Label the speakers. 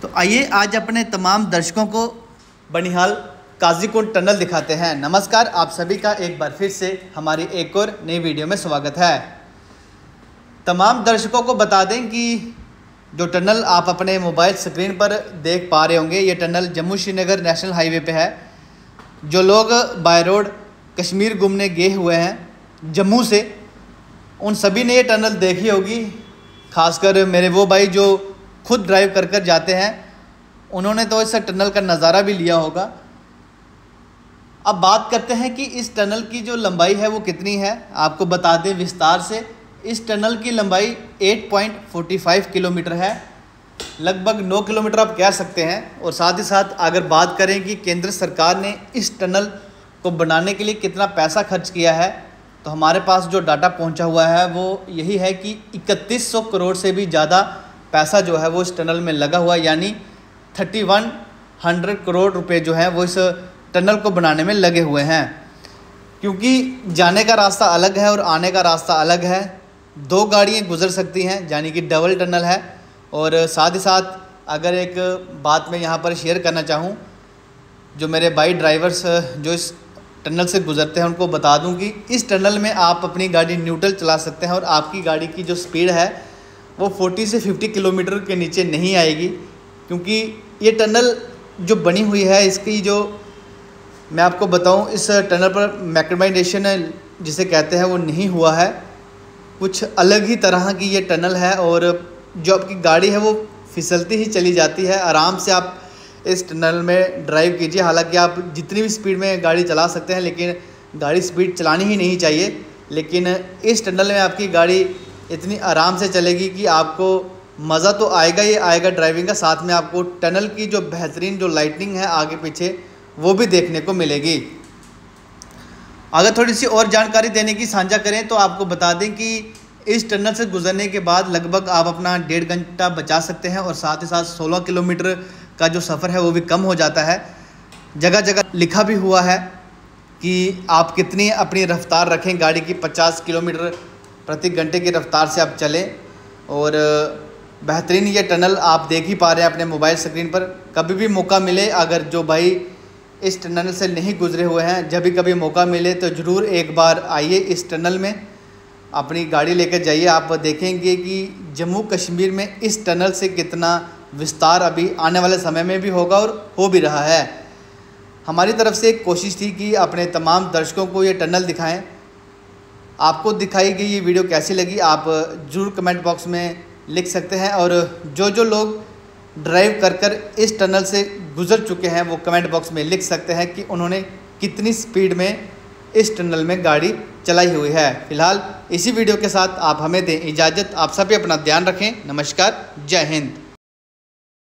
Speaker 1: तो आइए आज अपने तमाम दर्शकों को बनिहाल काजीकुंड टनल दिखाते हैं। नमस्कार, आप सभी का एक बार फिर से हमारी एक और नई वीडियो में स्वागत है। तमाम दर्शकों को बता दें कि जो टनल आप अपने मोबाइल स्क्रीन पर देख पा रहे होंगे, ये tunnel Jammu Srinagar national highway पे है। जो लोग बाय रोड कश्मीर घूमने गए हुए हैं जम्मू से, उन सभी ने ये टनल देखी होगी। खासकर मेरे वो भाई जो खुद ड्राइव कर कर जाते हैं, उन्होंने तो इस टनल का नज़ारा भी लिया होगा। अब बात करते हैं कि इस टनल की जो लंबाई है वो कितनी है। आपको बता दें विस्तार से, इस टनल की लंबाई 8.45 किलोमीटर है, लगभग 9 किलोमीटर आप कह सकते हैं। और साथ ही साथ अगर बात करें कि केंद्र सरकार ने इस टनल को बनाने के लिए कितना पैसा खर्च किया है, तो हमारे पास जो डाटा पहुंचा हुआ है वो यही है कि 3100 करोड़ से भी ज़्यादा पैसा जो है वो इस टनल में लगा हुआ है। यानी 3100 करोड़ रुपए जो है वो इस टनल को बनाने में लगे हुए हैं। क्योंकि जाने का रास्ता अलग है और आने का रास्ता अलग है, 2 गाड़ियाँ गुजर सकती हैं, यानी कि डबल टनल है। और साथ ही साथ अगर एक बात मैं यहाँ पर शेयर करना चाहूँ, जो मेरे भाई ड्राइवर्स जो इस टनल से गुजरते हैं उनको बता दूं कि इस टनल में आप अपनी गाड़ी न्यूट्रल चला सकते हैं और आपकी गाड़ी की जो स्पीड है वो 40 से 50 किलोमीटर के नीचे नहीं आएगी। क्योंकि ये टनल जो बनी हुई है, इसकी जो मैं आपको बताऊं, इस टनल पर मैक्रोमाइजेशन जिसे कहते हैं वो नहीं हुआ है। कुछ अलग ही तरह की ये टनल है और जो आपकी गाड़ी है वो फिसलती ही चली जाती है। आराम से आप इस टनल में ड्राइव कीजिए। हालांकि आप जितनी भी स्पीड में गाड़ी चला सकते हैं, लेकिन गाड़ी स्पीड चलानी ही नहीं चाहिए। लेकिन इस टनल में आपकी गाड़ी इतनी आराम से चलेगी कि आपको मज़ा तो आएगा ही आएगा ड्राइविंग का, साथ में आपको टनल की जो बेहतरीन जो लाइटनिंग है आगे पीछे वो भी देखने को मिलेगी। अगर थोड़ी सी और जानकारी देने की साझा करें तो आपको बता दें कि इस टनल से गुजरने के बाद लगभग आप अपना 1.5 घंटा बचा सकते हैं और साथ ही साथ 16 किलोमीटर का जो सफ़र है वो भी कम हो जाता है। जगह जगह लिखा भी हुआ है कि आप कितनी अपनी रफ़्तार रखें, गाड़ी की 50 किलोमीटर प्रति घंटे की रफ़्तार से आप चलें। और बेहतरीन ये टनल आप देख ही पा रहे हैं अपने मोबाइल स्क्रीन पर। कभी भी मौका मिले, अगर जो भाई इस टनल से नहीं गुजरे हुए हैं, जब भी कभी मौका मिले तो ज़रूर एक बार आइए इस टनल में, अपनी गाड़ी लेकर जाइए। आप देखेंगे कि जम्मू कश्मीर में इस टनल से कितना विस्तार अभी आने वाले समय में भी होगा और हो भी रहा है। हमारी तरफ से एक कोशिश थी कि अपने तमाम दर्शकों को ये टनल दिखाएं। आपको दिखाई गई ये वीडियो कैसी लगी आप ज़रूर कमेंट बॉक्स में लिख सकते हैं। और जो लोग ड्राइव कर कर इस टनल से गुज़र चुके हैं वो कमेंट बॉक्स में लिख सकते हैं कि उन्होंने कितनी स्पीड में इस टनल में गाड़ी चलाई हुई है। फिलहाल इसी वीडियो के साथ आप हमें दें इजाज़त। आप सभी अपना ध्यान रखें। नमस्कार, जय हिंद।